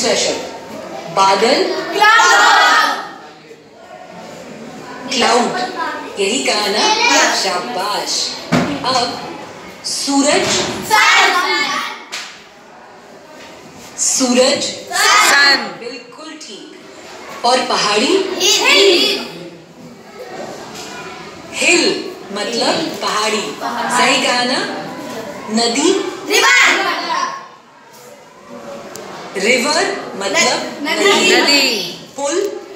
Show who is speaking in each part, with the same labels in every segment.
Speaker 1: दूसरा शब्द बादल, क्लाउड, यही कहा ना, शाबाश। अब सूरज, सूरज,
Speaker 2: सन,
Speaker 1: बिल्कुल ठीक। और पहाड़ी, हिल मतलब पहाड़ी, सही कहा ना। नदी, रिवर मतलब
Speaker 2: नदी,
Speaker 1: पुल,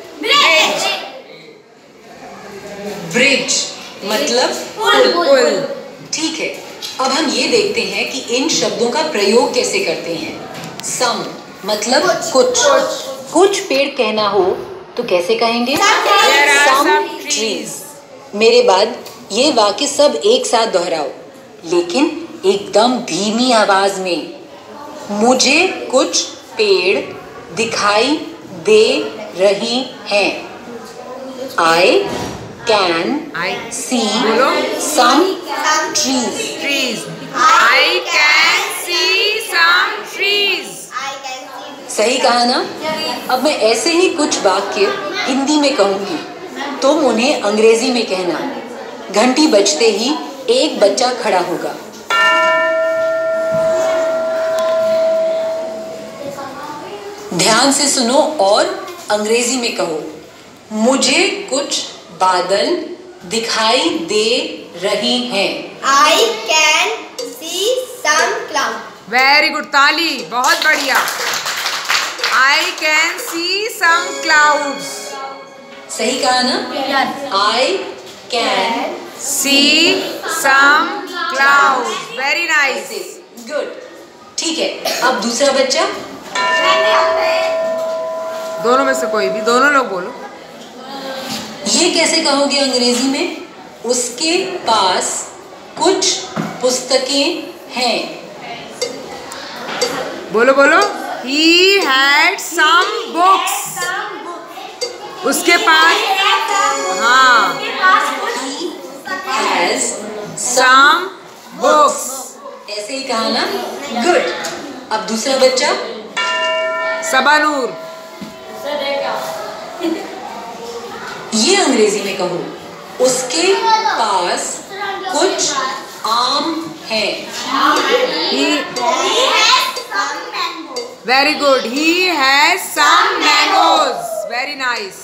Speaker 1: ब्रिज मतलब
Speaker 2: पुल।
Speaker 1: ठीक है। अब हम ये देखते हैं कि इन शब्दों का प्रयोग कैसे करते हैं। सम मतलब कुछ पेड़ कहना हो तो कैसे कहेंगे?
Speaker 2: There are
Speaker 1: Some
Speaker 2: some
Speaker 1: trees। मेरे बाद ये वाक्य सब एक साथ दोहराओ, लेकिन एकदम धीमी आवाज में। मुझे कुछ पेड़ दिखाई दे रही हैं। I can see some trees।
Speaker 2: I can see some trees।
Speaker 1: सही कहा ना। अब मैं ऐसे ही कुछ वाक्य हिंदी में कहूंगी, तुम उन्हें अंग्रेजी में कहना। घंटी बजते ही एक बच्चा खड़ा होगा। ध्यान से सुनो और अंग्रेजी में कहो। मुझे कुछ बादल दिखाई दे रही हैं।
Speaker 3: I can see some clouds।
Speaker 2: Very good, ताली, बहुत बढ़िया। I can see some clouds।
Speaker 1: सही कहा ना। I can
Speaker 2: See some clouds। Very nice.
Speaker 1: Good. ठीक है, अब दूसरा बच्चा।
Speaker 2: दोनों में से कोई भी, दोनों लोग बोलो।
Speaker 1: ये कैसे कहोगे अंग्रेजी में? उसके पास कुछ पुस्तकें हैं।
Speaker 2: बोलो बोलो। He had some books। उसके पास, हाँ,
Speaker 1: He has
Speaker 2: some books।
Speaker 1: ऐसे ही कहा ना। गुड। अब दूसरा बच्चा।
Speaker 2: सबनूर।
Speaker 1: ये अंग्रेजी में कहो। उसके पास कुछ आम है।
Speaker 2: Very good. He has some mangoes। Very nice.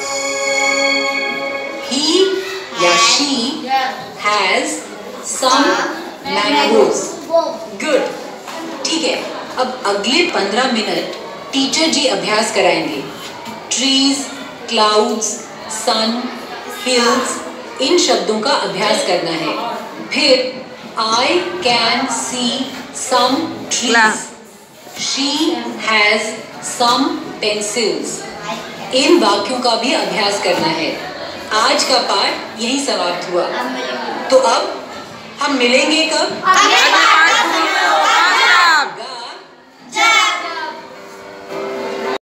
Speaker 1: He या she has some mangoes। Good. ठीक है, अब अगले 15 मिनट टीचर जी अभ्यास कराएंगे। ट्रीज, क्लाउड्स, सन, हिल्स, इन शब्दों का अभ्यास करना है। फिर I can see some trees। She has some pencils। इन वाक्यों का भी अभ्यास करना है। आज का पाठ यही समाप्त हुआ। तो अब हम मिलेंगे कब?